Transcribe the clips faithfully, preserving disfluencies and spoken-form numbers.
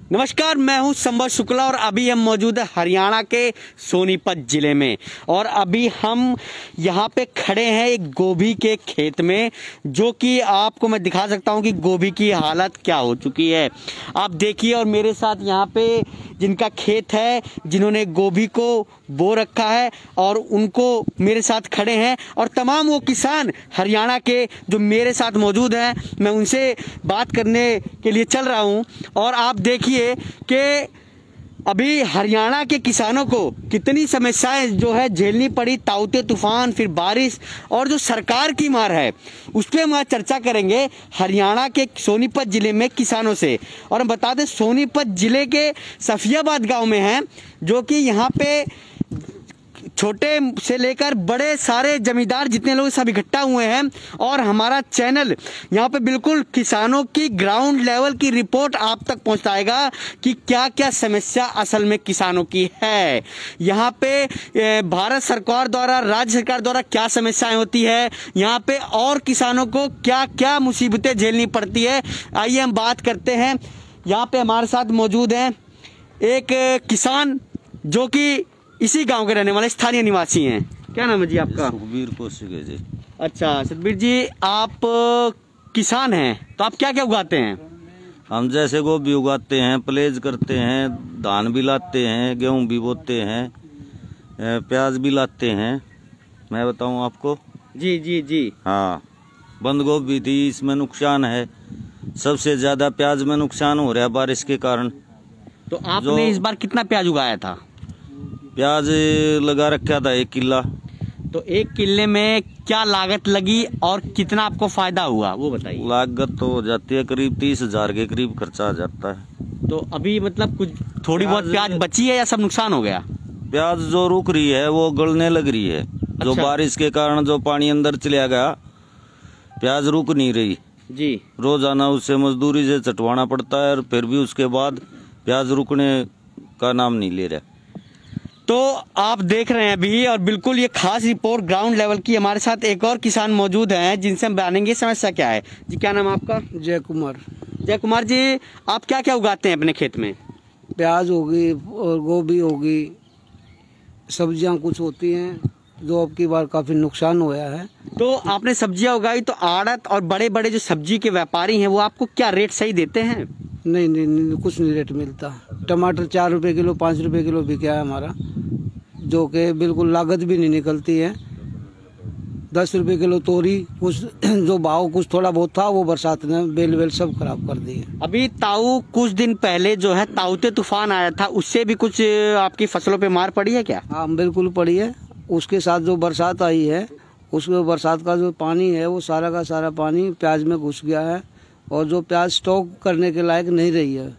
नमस्कार, मैं हूं संभव शुक्ला और अभी हम मौजूद है हरियाणा के सोनीपत जिले में। और अभी हम यहां पे खड़े हैं एक गोभी के खेत में, जो कि आपको मैं दिखा सकता हूं कि गोभी की हालत क्या हो चुकी है। आप देखिए, और मेरे साथ यहां पे जिनका खेत है, जिन्होंने गोभी को बो रखा है और उनको मेरे साथ खड़े हैं, और तमाम वो किसान हरियाणा के जो मेरे साथ मौजूद हैं, मैं उनसे बात करने के लिए चल रहा हूं। और आप देखिए कि अभी हरियाणा के किसानों को कितनी समस्याएं जो है झेलनी पड़ी, ताउते तूफान, फिर बारिश, और जो सरकार की मार है उस पर हम आज चर्चा करेंगे हरियाणा के सोनीपत जिले में किसानों से। और हम बता दें, सोनीपत जिले के सफियाबाद गांव में हैं, जो कि यहाँ पे छोटे से लेकर बड़े सारे जमींदार जितने लोग सब इकट्ठा हुए हैं। और हमारा चैनल यहाँ पे बिल्कुल किसानों की ग्राउंड लेवल की रिपोर्ट आप तक पहुँचाएगा कि क्या क्या समस्या असल में किसानों की है। यहाँ पे भारत सरकार द्वारा, राज्य सरकार द्वारा क्या समस्याएं होती है, यहाँ पे और किसानों को क्या क्या मुसीबतें झेलनी पड़ती है, आइए हम बात करते हैं। यहाँ पे हमारे साथ मौजूद हैं एक किसान जो कि इसी गांव के रहने वाले स्थानीय निवासी हैं। क्या नाम है जी आपका? सुखबीर कौशिक है जी। अच्छा सुखबीर जी, आप किसान हैं, तो आप क्या क्या उगाते हैं? हम जैसे गोभी उगाते हैं, प्लेज करते हैं, धान भी लाते हैं, गेहूं भी बोते हैं, प्याज भी लाते हैं। मैं बताऊं आपको? जी जी जी हाँ, बंद गोभी थी, इसमें नुकसान है। सबसे ज्यादा प्याज में नुकसान हो रहा है बारिश के कारण। तो आपने इस बार कितना प्याज उगाया था? प्याज लगा रखा था एक किला। तो एक किले में क्या लागत लगी और कितना आपको फायदा हुआ, वो बताइए। लागत तो हो जाती है करीब तीस हजार के करीब खर्चा आ जाता है। तो अभी मतलब कुछ थोड़ी बहुत प्याज बची है या सब नुकसान हो गया? प्याज जो रुक रही है वो गलने लग रही है। अच्छा। जो बारिश के कारण जो पानी अंदर चला गया, प्याज रुक नहीं रही जी। रोजाना उससे मजदूरी से चटवाना पड़ता है, और फिर भी उसके बाद प्याज रुकने का नाम नहीं ले रहा। तो आप देख रहे हैं अभी, और बिल्कुल ये खास रिपोर्ट ग्राउंड लेवल की। हमारे साथ एक और किसान मौजूद हैं जिनसे हम जानेंगे समस्या क्या है। जी, क्या नाम है आपका? जय कुमार। जय कुमार जी, आप क्या क्या उगाते हैं अपने खेत में? प्याज होगी और गोभी होगी, सब्जियां कुछ होती हैं, जो अब की बार काफी नुकसान हुआ है। तो आपने सब्जियां उगाई, तो आड़त और बड़े बड़े जो सब्जी के व्यापारी हैं वो आपको क्या रेट सही देते हैं? नहीं नहीं, नहीं कुछ नहीं रेट मिलता। टमाटर चार रुपए किलो, पाँच रुपए किलो बिका है हमारा, जो कि बिल्कुल लागत भी नहीं निकलती है। दस रुपए किलो तोरी, कुछ जो भाव कुछ थोड़ा बहुत था वो बरसात ने बेल वेल सब खराब कर दिए। अभी ताऊ कुछ दिन पहले जो है ताउते तूफान आया था, उससे भी कुछ आपकी फसलों पे मार पड़ी है क्या? हाँ बिल्कुल पड़ी है। उसके साथ जो बरसात आई है, उसके बरसात का जो पानी है वो सारा का सारा पानी प्याज में घुस गया है, और जो प्याज स्टॉक करने के लायक नहीं रही है।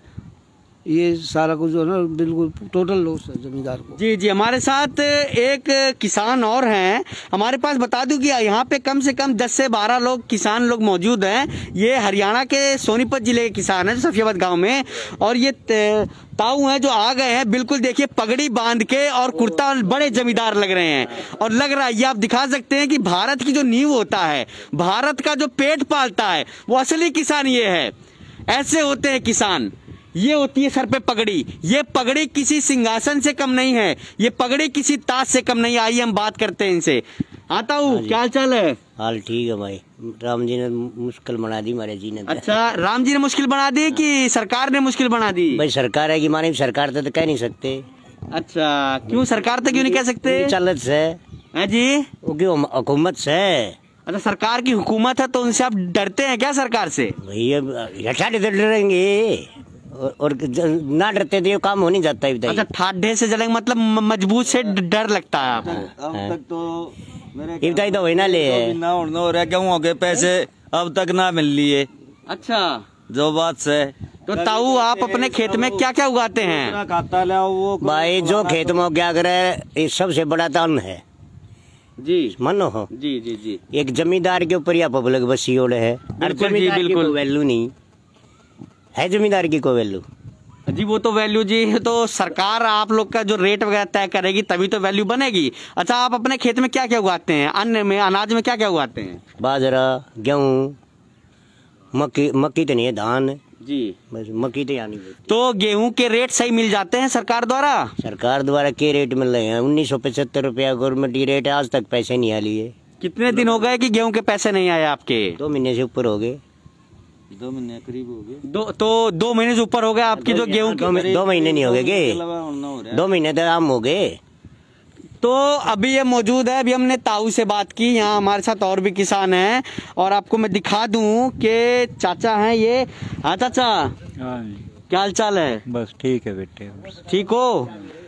ये सारा कुछ जो है ना बिल्कुल टोटल लॉस है जमींदार को। जी जी, हमारे साथ एक किसान और हैं। हमारे पास बता दूं कि यहाँ पे कम से कम दस से बारह लोग किसान लोग मौजूद हैं। ये हरियाणा के सोनीपत जिले के किसान हैं, सफियाबाद गांव में। और ये ताऊ हैं जो आ गए हैं, बिल्कुल देखिए पगड़ी बांध के, और कुर्ता, बड़े जमींदार लग रहे हैं। और लग रहा है, ये आप दिखा सकते हैं कि भारत की जो नींव होता है, भारत का जो पेट पालता है, वो असली किसान ये है। ऐसे होते हैं किसान। ये होती है सर पे पगड़ी। ये पगड़ी किसी सिंहासन से कम नहीं है, ये पगड़ी किसी ताज से कम नहीं है। आइए हम बात करते हैं इनसे। आता हूँ, क्या हाल चाल है? हाल ठीक है भाई। राम जी ने मुश्किल बना दी हमारे जी ने। अच्छा, राम जी ने मुश्किल बना दी कि सरकार ने मुश्किल बना दी? भाई सरकार है कि माने, सरकार तो कह नहीं सकते। अच्छा, क्यों सरकार तो क्यों नहीं कह सकते? चलत से है जी, वो क्यों हुकूमत से। अच्छा, सरकार की हुकूमत है तो उनसे आप डरते हैं क्या सरकार से? भैया डरेंगे, और ना डरते तो काम हो नहीं जाता। अच्छा, ठाडे से जलेंगे मतलब मजबूत से डर लगता है आपको? अब तक तो मेरे तो वही ना ले ना हो रहा, क्यों हो गए पैसे अब तक ना मिल लिए। अच्छा, जो बात से। तो ताऊ आप अपने खेत में क्या क्या उगाते हैं? खाता ले वो भाई, जो खेत में क्या करे, ये सबसे बड़ा दान है जी। मानो हो जी जी जी, एक जमींदार के ऊपर या पब्लिक बसी ओढ़े है। जमींदार की कोई वैल्यू नहीं है, जमींदार की कोई वैल्यू जी। वो तो वैल्यू जी, तो सरकार आप लोग का जो रेट वगैरह तय करेगी तभी तो वैल्यू बनेगी। अच्छा, आप अपने खेत में क्या क्या उगाते हैं? अन्न में, अनाज में क्या क्या उगाते हैं? बाजरा, गेहूँ, मक्की। मक्की तो नहीं है, धान। जी। बस मक्की तो यहाँ नहीं होती। तो गेहूं के रेट सही मिल जाते हैं सरकार द्वारा? सरकार द्वारा के रेट मिल रहे हैं? उन्नीस सौ पचहत्तर रुपया गवर्नमेंट की रेट है, आज तक पैसे नहीं आ लिए। कितने दिन हो गए कि गेहूं के पैसे नहीं आए आपके? दो महीने से ऊपर हो गए। दो महीने करीब हो गए। दो तो दो महीने से ऊपर हो गए आपकी जो गेहूं दो, की? दो महीने नहीं हो गए के? दो महीने तो आम हो गए। तो अभी ये मौजूद है, अभी हमने ताऊ से बात की, यहाँ हमारे साथ और भी किसान हैं और आपको मैं दिखा दूं कि चाचा हैं ये। हाँ चाचा, क्या हाल चाल है? बस ठीक है बेटे। ठीक हो?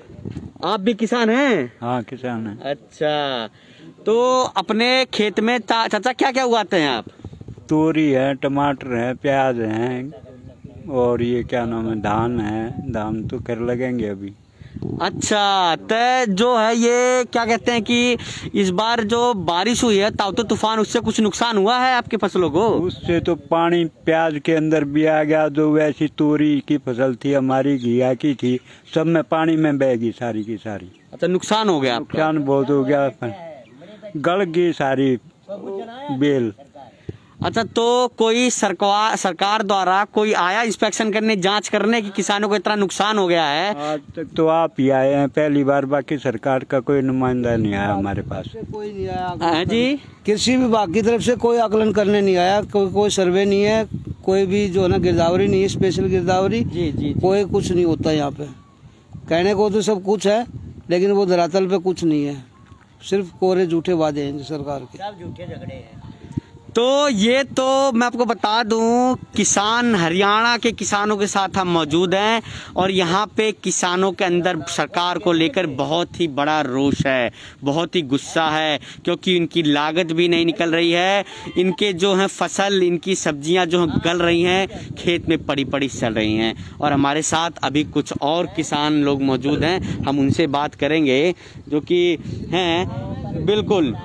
आप भी किसान हैं? हाँ किसान है। अच्छा, तो अपने खेत में चा, चाचा क्या क्या उगाते हैं आप? तोरी है, टमाटर है, प्याज है और ये क्या नाम है, धान है। धान तो कर लगेंगे अभी। अच्छा, तो जो है ये क्या कहते हैं कि इस बार जो बारिश हुई है ताउते तूफान, उससे कुछ नुकसान हुआ है आपकी फसलों को? उससे तो पानी प्याज के अंदर भी आ गया। जो वैसी तोरी की फसल थी हमारी, घिया की थी, सब में पानी में बह गई सारी की सारी। अच्छा, नुकसान हो गया? नुकसान बहुत हो गया, गल गई सारी बेल। अच्छा, तो कोई सरकार सरकार द्वारा कोई आया इंस्पेक्शन करने, जांच करने कि किसानों को इतना नुकसान हो गया है? आज तक तो आप ही आए हैं पहली बार, बाकी सरकार का कोई नुमाइंदा नहीं आया हमारे पास। कोई नहीं आया हाँ जी। कृषि विभाग की तरफ से कोई आकलन करने नहीं आया, कोई कोई सर्वे नहीं है, कोई भी जो है ना गिरदावरी नहीं है, स्पेशल गिरदावरी। जी, जी, जी। कोई कुछ नहीं होता यहाँ पे। कहने को तो सब कुछ है लेकिन वो धरातल पे कुछ नहीं है, सिर्फ कोरे झूठे वादे हैं सरकार के। सब झूठे झगड़े हैं। तो ये तो मैं आपको बता दूं, किसान हरियाणा के किसानों के साथ हम मौजूद हैं और यहाँ पे किसानों के अंदर सरकार को लेकर बहुत ही बड़ा रोष है, बहुत ही गुस्सा है, क्योंकि इनकी लागत भी नहीं निकल रही है। इनके जो है फसल, इनकी सब्जियां जो गल रही हैं, खेत में पड़ी पड़ी चल रही हैं। और हमारे साथ अभी कुछ और किसान लोग मौजूद हैं, हम उनसे बात करेंगे जो कि हैं। बिल्कुल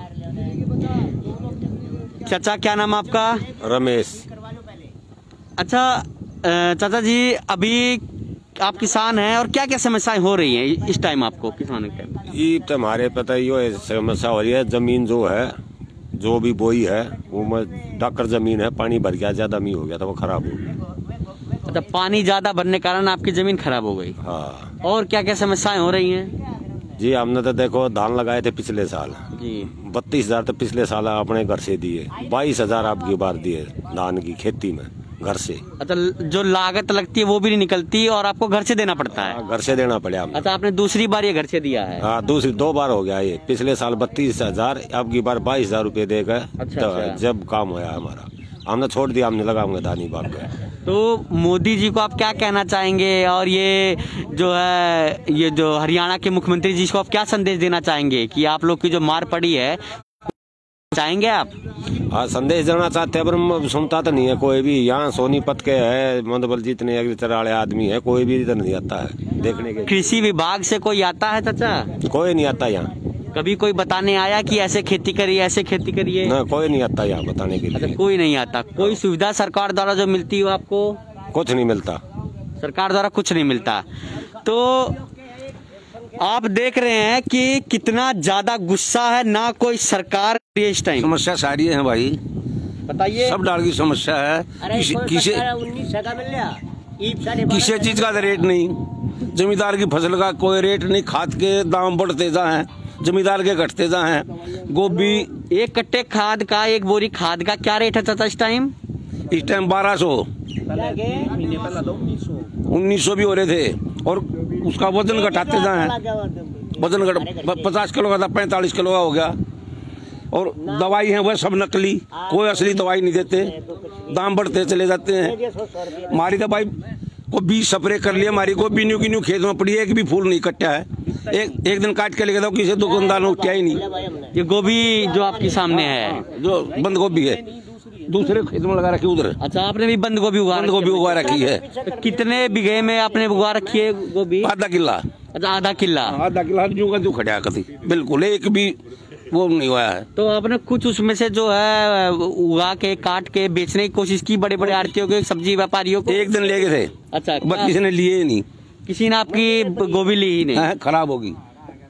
चाचा, क्या नाम है आपका? रमेश। अच्छा चाचा जी, अभी आप किसान हैं और क्या क्या समस्याएं हो रही हैं इस टाइम आपको किसानों के टाइम? ये तो हमारे पता ही है समस्या हो रही है। जमीन जो है, जो भी बोई है वो में डाकर जमीन है, पानी भर गया, ज्यादा मी हो गया था, वो खराब हो गई। अच्छा, पानी ज्यादा भरने के कारण आपकी जमीन खराब हो गई। हाँ। और क्या क्या समस्याएं हो रही हैं? जी, हमने तो देखो धान लगाए थे पिछले साल जी, बत्तीस हजार तो पिछले साल अपने घर से दिए, बाईस हजार आपकी बार दिए धान की खेती में घर से। अच्छा, जो लागत लगती है वो भी नहीं निकलती और आपको घर से देना पड़ता है? घर से देना पड़ा। अच्छा, आपने दूसरी बार ये घर से दिया है? हाँ, दूसरी दो बार हो गया ये। पिछले साल बत्तीस हजार, अब की बार बाईस हजार रूपये देकर। अच्छा, तो अच्छा। जब काम होया हमारा, हमने छोड़ दिया, हमने लगाऊंगा धानी बाग का। तो मोदी जी को आप क्या कहना चाहेंगे और ये जो है ये जो हरियाणा के मुख्यमंत्री जी को आप क्या संदेश देना चाहेंगे कि आप लोग की जो मार पड़ी है, चाहेंगे आप? हाँ, संदेश देना चाहते हैं पर सुनता तो नहीं है कोई भी। यहाँ सोनीपत के है मतलब जितने एग्रीकल्चर वाले आदमी है, कोई भी इधर नहीं आता है देखने के। कृषि विभाग से कोई आता है चाचा? कोई नहीं आता यहाँ। कभी कोई बताने आया कि ऐसे खेती करिए, ऐसे खेती करिए? ना, कोई नहीं आता यहाँ बताने के अच्छा, लिए। कोई नहीं आता। कोई सुविधा सरकार द्वारा जो मिलती हो आपको? कुछ नहीं मिलता, सरकार द्वारा कुछ नहीं मिलता। तो आप देख रहे हैं कि कितना ज्यादा गुस्सा है, ना कोई सरकार इस टाइम। समस्या सारी है भाई, बताइए। सब डाल की समस्या है। किसी किसी किसी चीज का रेट नहीं, जमींदार की फसल का कोई रेट नहीं, खाद के दाम बढ़ते जा हैं, जमींदार के घटते जा हैं। गोभी एक कट्टे खाद का, एक बोरी खाद का क्या रेट है चाचा इस टाइम? इस टाइम बारह सौ उन्नीस सौ भी हो रहे थे और उसका वजन घटाते जा हैं। वजन घट पचास किलो का था, पैंतालीस किलो का हो गया। और दवाई है वह सब नकली, कोई असली दवाई नहीं देते, दाम बढ़ते चले जाते हैं। हमारी दवाई को बीज स्प्रे कर लिया, हमारी को न्यू की न्यू खेत में पड़ी है, एक भी फूल नहीं कटा है। एक एक दिन काट के लेके जाओ, किसी दुकानदार ने उठाया ही नहीं। ये गोभी जो आपके सामने है, जो बंद गोभी है, दूसरे खेत में लगा रखी उधर। अच्छा, आपने भी बंद गोभी उगा बंद गोभी उगा रखी है। तो कितने बीघे में आपने उगा रखी है गोभी? आधा किला। अच्छा, आधा किला। आधा किला जो का जो खड़ा कभी बिल्कुल एक भी वो नहीं हुआ है। तो आपने कुछ उसमें से जो है उगा के काट के बेचने की कोशिश की बड़े बड़े आड़तियों के, सब्जी व्यापारियों को? एक दिन ले गए थे। अच्छा, बस किसी ने लिए ही नहीं, किसी ने आपकी गोभी ली ही नहीं? खराब होगी।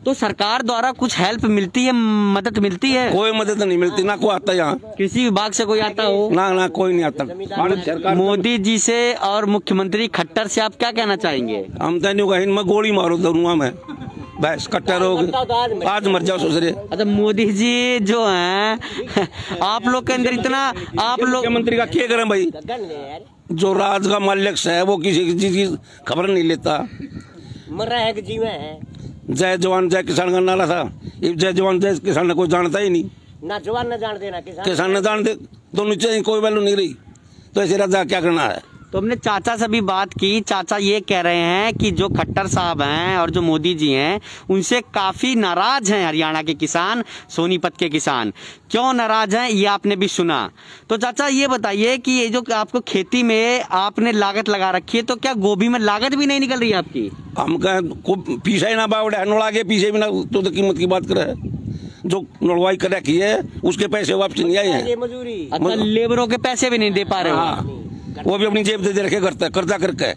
तो सरकार द्वारा कुछ हेल्प मिलती है, मदद मिलती है? कोई मदद नहीं मिलती, ना कोई आता यहाँ, कृषि विभाग से कोई आता हो? ना ना कोई नहीं आता। मोदी जी से और मुख्यमंत्री खट्टर से आप क्या कहना चाहेंगे? हम तो नहीं कहीं मैं गोली मारू दरूंगा मैं, बस कट्टर हो आज मर जाओ सोच रहे। अच्छा, मोदी जी जो हैं आप लोग के अंदर इतना, आप लोग मुख्यमंत्री का क्या करें भाई, जो राज का मालिक है वो किसी चीज की खबर नहीं लेता। मर रहा है कि जीवा है। जय जवान जय किसान का नारा था, जय जवान जय किसान कोई जानता ही नहीं, ना जवान न जानते ना किसान किसान न जानते, दोनों चीजें कोई वैल्यू नहीं रही। तो ऐसे राजा क्या करना है? तो हमने चाचा से भी बात की, चाचा ये कह रहे हैं कि जो खट्टर साहब हैं और जो मोदी जी हैं उनसे काफी नाराज हैं हरियाणा के किसान, सोनीपत के किसान। क्यों नाराज हैं ये आपने भी सुना। तो चाचा ये बताइए कि ये जो आपको खेती में आपने लागत लगा रखी है, तो क्या गोभी में लागत भी नहीं निकल रही है आपकी? हम कहें पीछे ना बावड़े नोड़ा के पीछे भी ना, तो, तो कीमत की बात करे, जो नड़वाई कर रखी है उसके पैसे वापस नहीं आए हैं। मजूरी अच्छा, लेबरों के पैसे भी नहीं दे पा रहे हो? हाँ, वो भी अपनी जेब दे रखे करता है, कर्जा करके।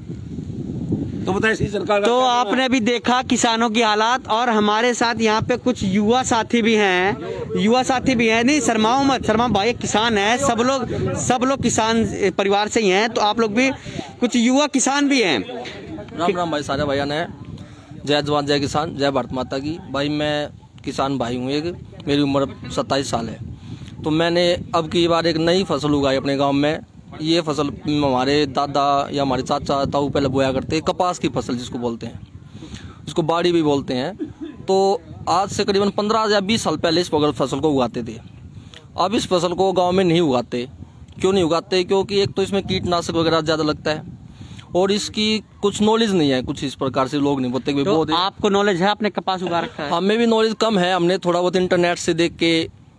तो बताइए सरकार। तो आपने भी देखा किसानों की हालात, और हमारे साथ यहाँ पे कुछ युवा साथी भी हैं, युवा साथी भी हैं। नहीं शर्माओ मत, शर्मा भाई किसान है, सब लोग सब लोग किसान परिवार से ही हैं, तो आप लोग भी कुछ युवा किसान भी हैं। राम राम भाई, सारे भाइयों ने जय जवान जय किसान, जय भारत माता की। भाई मैं किसान भाई हूँ, एक मेरी उम्र सत्ताईस साल है। तो मैंने अब की बार एक नई फसल उगाई अपने गांव में। ये फसल हमारे दादा या हमारे चाचा ताऊ पहले बोया करते हैं, कपास की फसल जिसको बोलते हैं, इसको बाड़ी भी बोलते हैं। तो आज से करीबन पंद्रह या बीस साल पहले इस फसल को उगाते थे। अब इस फसल को गांव में नहीं उगाते। क्यों नहीं उगाते? क्योंकि एक तो इसमें कीटनाशक वगैरह ज़्यादा लगता है, और इसकी कुछ नॉलेज नहीं है, कुछ इस प्रकार से लोग नहीं बोलते। तो आपको नॉलेज है? आपने कपास उगा रखा है? हमें भी नॉलेज कम है, हमने थोड़ा बहुत इंटरनेट से देख के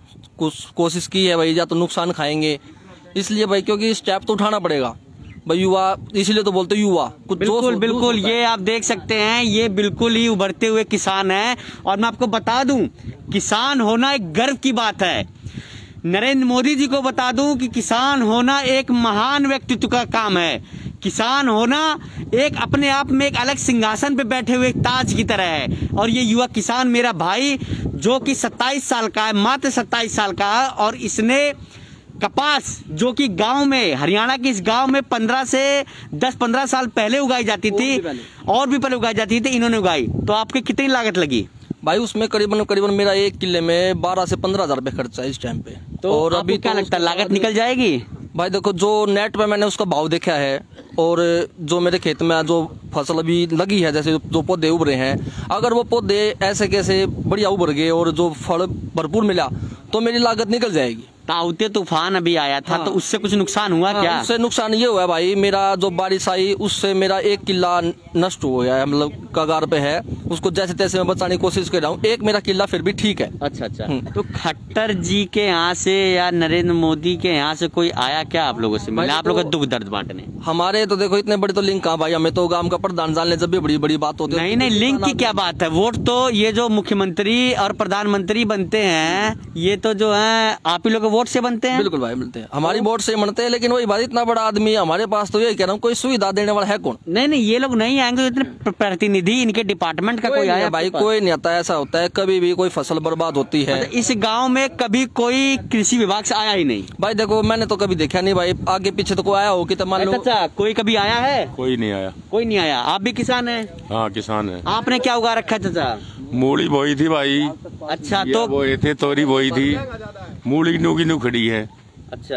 कुछ कोशिश की है भाई, या तो नुकसान खाएंगे इसलिए भाई, क्योंकि स्टेप तो उठाना पड़ेगा भाई। युवा इसीलिए तो बोलते युवा कुछ। बिल्कुल बिल्कुल, ये आप देख सकते हैं, ये बिल्कुल ही उभरते हुए किसान है। और मैं आपको बता दूं, किसान होना एक गर्व की बात है। नरेंद्र मोदी जी को बता दूं कि किसान होना एक महान व्यक्तित्व का काम है। किसान होना एक अपने आप में एक अलग सिंहासन पे बैठे हुए ताज की तरह है। और ये युवा किसान मेरा भाई जो कि सत्ताईस साल का है, मात्र सत्ताईस साल का है, और इसने कपास जो कि गांव में, हरियाणा के इस गांव में पंद्रह से दस पंद्रह साल पहले उगाई जाती थी, और भी पहले उगाई जाती थी, इन्होंने उगाई। तो आपकी कितनी लागत लगी भाई? उसमें करीबन करीबन मेरा एक किले में बारह से पंद्रह हजार रुपये खर्चा है इस टाइम पे। तो और अभी क्या तो लगता है लागत निकल जाएगी? भाई देखो, जो नेट पे मैंने उसका भाव देखा है, और जो मेरे खेत में जो फसल अभी लगी है, जैसे जो पौधे उभ रहे हैं, अगर वो पौधे ऐसे कैसे बढ़िया उभर गए और जो फल भरपूर मिला तो मेरी लागत निकल जाएगी। ताउते तूफान अभी आया था, हाँ। तो उससे कुछ नुकसान हुआ? हाँ, क्या उससे नुकसान ये हुआ भाई, मेरा जो बारिश आई उससे मेरा एक किला नष्ट हो गया है, मतलब कगार पे है। उसको जैसे तैसे मैं बचाने की कोशिश कर रहा हूँ। एक मेरा किला फिर भी ठीक है। अच्छा अच्छा। तो खट्टर जी के यहाँ से या नरेंद्र मोदी के यहाँ से कोई आया क्या आप लोगों से मिला, आप लोगों का दुख दर्द बांटने? हमारे तो देखो इतने बड़े तो लिंक कहाँ भाई, हमें तो गांव का प्रधान जान ले जब भी बड़ी बड़ी बात होती है। नहीं नहीं, लिंक की क्या बात है, वोट तो ये जो मुख्यमंत्री और प्रधानमंत्री बनते हैं, ये तो जो है आप ही लोग वोट से बनते हैं। बिल्कुल भाई, मिलते हैं, हमारी वोट से बनते हैं। लेकिन वही बात, इतना बड़ा आदमी हमारे पास, तो यही कह रहा हूँ, कोई सुविधा देने वाला है कौन? नहीं नहीं, ये लोग नहीं आएंगे। इतने प्रतिनिधि इनके डिपार्टमेंट का कोई आया भाई? कोई नहीं आता। ऐसा होता है कभी भी कोई फसल बर्बाद होती है। इस गांव में कभी कोई कृषि विभाग से आया ही नहीं? भाई देखो, मैंने तो कभी देखा नहीं भाई, आगे पीछे तो कोई आया हो कि तो मान लो। अच्छा, कोई कभी आया है? कोई नहीं आया। कोई नहीं आया। आप भी किसान हैं? हाँ किसान है। आपने क्या उगा रखा है चाचा? मूली बोई थी भाई। अच्छा, तो बोए थे, तोरी बोई थी, मूली नू की नू खड़ी है। अच्छा,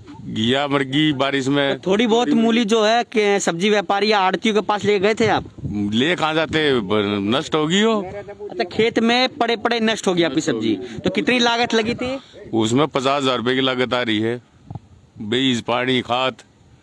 घिया मरगी बारिश में। तो थोड़ी बहुत मूली जो है कि सब्जी व्यापारी या आड़तियों के पास ले गए थे आप? ले कहाँ जाते, नष्ट होगी हो। अच्छा, खेत में पड़े पड़े नष्ट हो गई आपकी सब्जी। तो कितनी लागत लगी थी उसमें? पचास हजार रुपए की लागत आ रही है। बीज, पानी, खाद,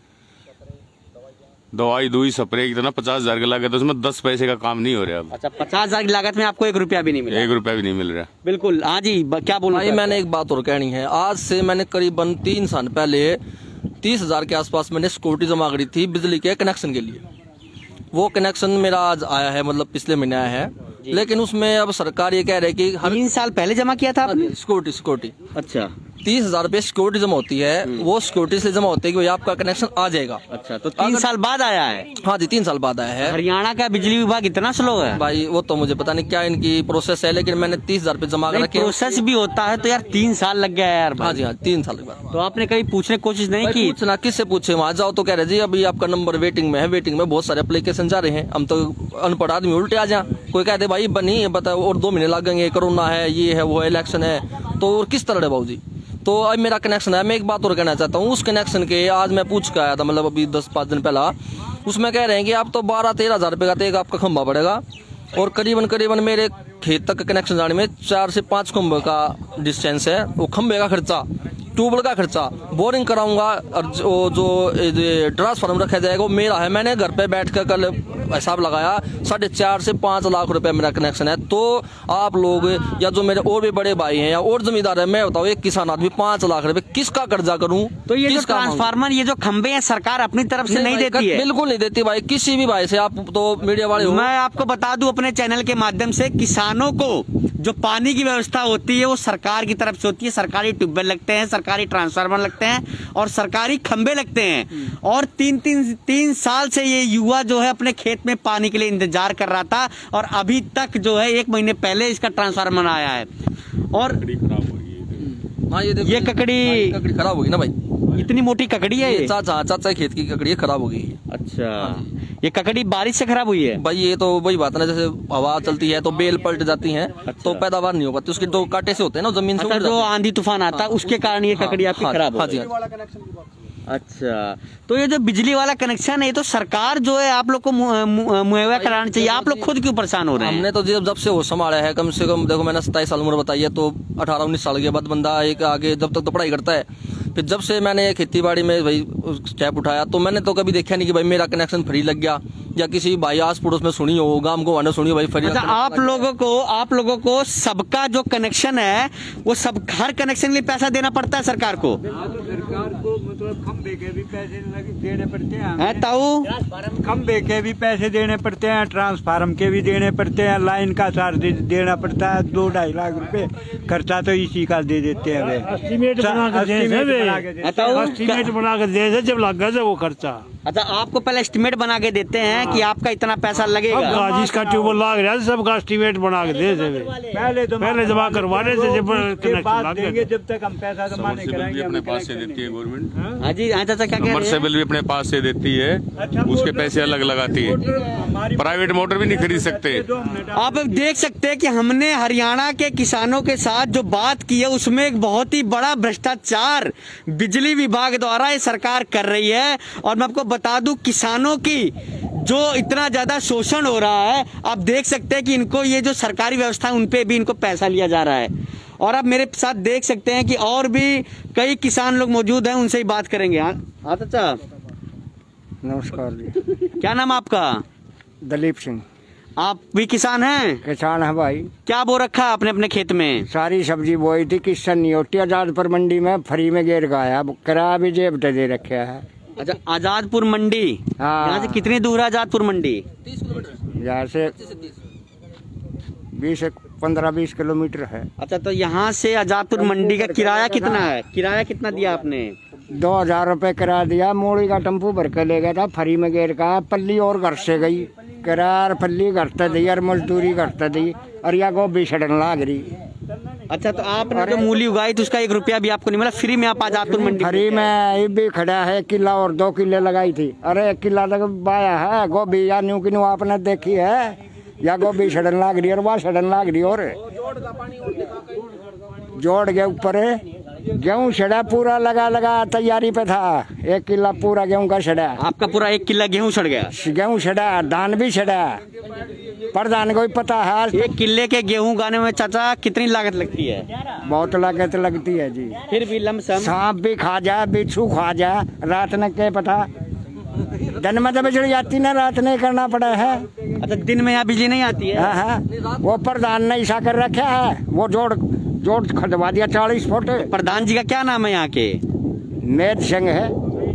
दवाई दुई स्प्रे की, तो ना पचास हजार की लागत, उसमें दस पैसे का काम नहीं हो रहा। अच्छा, पचास हजार की लागत में आपको एक रुपया भी नहीं मिला? एक रुपया भी नहीं मिल रहा। बिल्कुल। हाँ जी, क्या बोलूं भाई, मैंने एक बात और कहनी है। आज से मैंने करीबन तीन साल पहले तीस हजार के आसपास मैंने सिक्योरिटी जमा करी थी बिजली के कनेक्शन के लिए। वो कनेक्शन मेरा आज आया है, मतलब पिछले महीने आया है। लेकिन उसमें अब सरकार ये कह रही है कि तीन साल पहले जमा किया था आपने? सिक्योरिटी सिक्योरिटी अच्छा, तीस हजार रुपये सिक्योरिटी जमा होती है, वो सिक्योरिटी से जमा होती है कि भाई आपका कनेक्शन आ जाएगा। अच्छा, तो तीन साल बाद आया है? हाँ जी, तीन साल बाद आया है। हरियाणा का बिजली विभाग इतना स्लो है भाई, वो तो मुझे पता नहीं क्या इनकी प्रोसेस है, लेकिन मैंने तीस हजार रुपये जमा करा। प्रोसेस भी होता है तो यार तीन साल लग गया यार। हाँ जी, हाँ, तीन साल के बाद। तो आपने कहीं पूछने की कोशिश नहीं की? पूछना किससे पूछे, वहाँ जाओ तो कह रहे जी अभी आपका नंबर वेटिंग में है, वेटिंग में बहुत सारे एप्लीकेशन जा रहे हैं। हम तो अनपढ़ आदमी उल्टे आ जाए, कोई कहते भाई बनी बताओ और दो महीने लगेंगे, कोरोना है, ये है, वो इलेक्शन है, तो किस तरह है बाबू जी। तो अब मेरा कनेक्शन है। मैं एक बात और कहना चाहता हूँ, उस कनेक्शन के आज मैं पूछ के आया था, मतलब अभी दस पाँच दिन पहला, उसमें कह रहे हैं कि आप तो बारह तेरह हजार रुपये का तो एक आपका खंभा पड़ेगा, और करीबन करीबन मेरे खेत तक कनेक्शन जाने में चार से पाँच खंभे का डिस्टेंस है। वो खंभे का खर्चा, ट्यूबवेल का खर्चा, बोरिंग कराऊंगा, और जो जो ट्रांसफार्मर रखा जाएगा वो मेरा है। मैंने घर पे बैठ कर कल हिसाब लगाया, साढ़े चार से पाँच लाख रुपए मेरा कनेक्शन है। तो आप लोग या जो मेरे और भी बड़े भाई हैं या और जमींदार है, मैं बताऊँ एक किसान आदमी पाँच लाख रुपए किसका कर्जा करूँ? तो ये जो ट्रांसफार्मर, ये जो खंबे हैं, सरकार अपनी तरफ से नहीं देती है? बिल्कुल नहीं देती भाई, किसी भी भाई से। आप तो मीडिया वाले हो, मैं आपको बता दूं अपने चैनल के माध्यम से, किसानों को जो पानी की व्यवस्था होती है वो सरकार की तरफ से होती है। सरकारी ट्यूबवेल लगते हैं, सरकारी ट्रांसफार्मर लगते हैं और सरकारी खंबे लगते हैं। और तीन तीन तीन साल से ये युवा जो है अपने खेत में पानी के लिए इंतजार कर रहा था, और अभी तक जो है एक महीने पहले इसका ट्रांसफार्मर आया है। और हाँ, ये ये ककड़ी ककड़ी खराब होगी ना भाई, इतनी मोटी ककड़ी है ये? चाचा चाचा खेत की ककड़ी खराब हो गई। अच्छा, ये ककड़ी बारिश से खराब हुई है भाई? ये तो वही बात है ना, जैसे हवा चलती है तो बेल पलट जाती है। अच्छा। तो पैदावार नहीं हो पाती उसकी, तो कांटे से होते हैं ना जमीन से। अच्छा, जो आंधी तूफान आता है उसके कारण ये ककड़ी आपकी खराब हो गई। अच्छा, तो ये जो बिजली वाला कनेक्शन है, ये तो सरकार जो है आप लोग को मुहैया कराना चाहिए। आप लोग खुद क्यों परेशान हो रहे हैं? हमने तो जब जब से वो संभाला है, कम से कम देखो मैंने सत्ताईस साल उम्र बताई है, तो अठारह उन्नीस साल के बाद बंदा एक आगे जब तक तो पढ़ाई करता है। फिर जब से मैंने खेती बाड़ी में भाई स्टेप उठाया, तो मैंने तो कभी देखा नहीं कि भाई मेरा कनेक्शन फ्री लग गया, या किसी भाई आस पड़ोस में सुनी हो, गांव को आने सुनी हो भाई फ्री। अच्छा, आप लोगों को आप लोगों को सबका जो कनेक्शन है वो सब, हर कनेक्शन के लिए पैसा देना पड़ता है सरकार को? सरकार को मतलब खंबे के भी पैसे देने पड़ते हैं, ताऊ खंबे के भी पैसे देने पड़ते हैं, ट्रांसफार्म के भी देने पड़ते हैं, लाइन का चार्ज देना पड़ता है, दो ढाई लाख रुपए खर्चा तो इसी का दे देते हैं। एस्टीमेट बना के दे, जब लग गया वो खर्चा। अच्छा, आपको पहले एस्टीमेट बना के देते हैं कि आपका इतना पैसा लगेगा? जिसका ट्यूबवेल लग रहा है सबका एस्टीमेट बना के दे दे, पहले तो पहले जमा करवाने से जब देंगे, जब तक हम पैसा जमा नहीं कराएंगे अपने पास से देती है गवर्नमेंट। हाँ जी, हाँ चाचा, क्या कह रहे हैं? सबमर्सिबल भी अपने पास से देती है, उसके पैसे अलग लगाती है। प्राइवेट मोटर भी नहीं खरीद सकते। आप देख सकते हैं कि हमने हरियाणा के किसानों के साथ जो बात की है उसमें एक बहुत ही बड़ा भ्रष्टाचार बिजली विभाग द्वारा ये सरकार कर रही है। और मैं आपको बता दूं, किसानों की जो इतना ज्यादा शोषण हो रहा है, आप देख सकते हैं कि इनको ये जो सरकारी व्यवस्था है उन पे भी इनको पैसा लिया जा रहा है। और आप मेरे साथ देख सकते हैं कि और भी कई किसान लोग मौजूद हैं, उनसे ही बात करेंगे। हाँ हाँ चाचा, नमस्कार जी। क्या नाम आपका? दलीप सिंह। आप भी किसान हैं? किसान है भाई। क्या बो रखा आपने अपने खेत में? सारी सब्जी बोई थी, किसान नहीं होती। आजादपुर मंडी में फ्री में गेर गाया, किराया भी जेब पे दे रखा है। अच्छा, आजादपुर मंडी, हाँ। यहाँ से कितनी दूर है आजादपुर मंडी? तीस किलोमीटर यहाँ से बीस पंद्रह बीस किलोमीटर है। अच्छा, तो यहाँ से आजादपुर मंडी का किराया कितना है? किराया कितना दिया आपने? दो हजार रूपए किराया दिया। मोड़ी का टेम्पू भर के ले गया था, फ्री में गेर का। पल्ली और घर से गई, किराया पल्ली घर से दी और मजदूरी घर से दी, और या गोभी छड़न लाग रही। अच्छा, तो आपने जो मूली उगाई तो उसका एक रुपया भी आपको नहीं मिला? फ्री में आप आजादपुर मंडी? फ्री में ये भी खड़ा है, किला और दो किले लगाई थी। अरे एक किला तक बाया है गोभी, या न्यू की न्यू आपने देखी है, या गोभी छड़न लाग रही और वह छड़न लाग रही। और जोड़ के ऊपर गेहूँ छड़ा पूरा लगा लगा तैयारी पे था। एक किला पूरा गेहूँ का छड़ा। आपका पूरा एक किला गेहूँ छड़ गया? गेहूँ छड़ा, धान भी छड़ा। प्रधान को भी पता है। एक किले के गेहूँ उगाने में चाचा कितनी लागत लगती है? बहुत लागत लगती है जी। फिर भी लमसम सांप भी खा जा, बिच्छू खा जा, रात ने क्या पता। दिन में तो बिजली आती ना, रात नहीं करना पड़ा है। अच्छा, दिन में यहाँ बिजली नहीं आती है? हाँ हाँ, वो प्रधान ने ऐसा कर रखा है, वो जोड़ जोड़ खदवा दिया चालीस फुट। प्रधान जी का क्या नाम है यहाँ के? मेद सिंह है,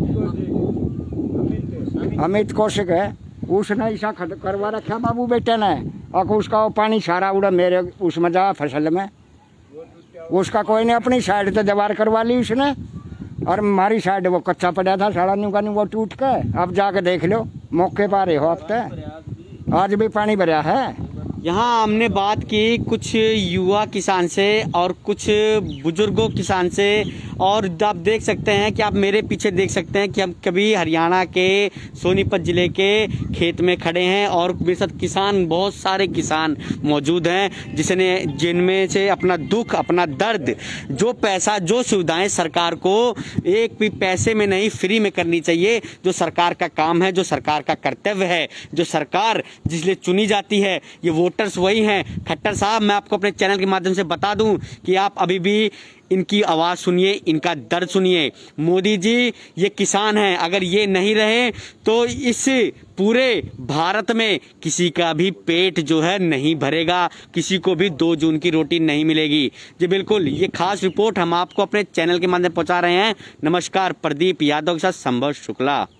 अमित कौशिक है। उसने ऐसा करवा रखा बाबू बेटे ने, और उसका वो पानी सारा उड़ा मेरे उसमें जा फसल में। उसका कोई ने अपनी साइड तो दीवार करवा ली उसने, और हमारी साइड वो कच्चा पड़ा था साड़ा न्यू का न्यू वो टूट के। अब जाके देख लो, मौके पर रहे हो अब तो, आज भी पानी भरा है। यहाँ हमने बात की कुछ युवा किसान से और कुछ बुजुर्गों किसान से, और आप देख सकते हैं कि आप मेरे पीछे देख सकते हैं कि हम कभी हरियाणा के सोनीपत ज़िले के खेत में खड़े हैं और मेरे साथ किसान, बहुत सारे किसान मौजूद हैं जिसने जिनमें से अपना दुख, अपना दर्द, जो पैसा, जो सुविधाएं सरकार को एक भी पैसे में नहीं फ्री में करनी चाहिए, जो सरकार का काम है, जो सरकार का कर्तव्य है, जो सरकार जिसलिए चुनी जाती है, ये वोटर्स वही हैं। खट्टर साहब, मैं आपको अपने चैनल के माध्यम से बता दूं कि आप अभी भी इनकी आवाज सुनिए, इनका दर्द सुनिए। मोदी जी ये किसान हैं, अगर ये नहीं रहे तो इस पूरे भारत में किसी का भी पेट जो है नहीं भरेगा, किसी को भी दो जून की रोटी नहीं मिलेगी। जी बिल्कुल, ये खास रिपोर्ट हम आपको अपने चैनल के माध्यम से पहुंचा रहे हैं। नमस्कार, प्रदीप यादव के साथ संभव शुक्ला।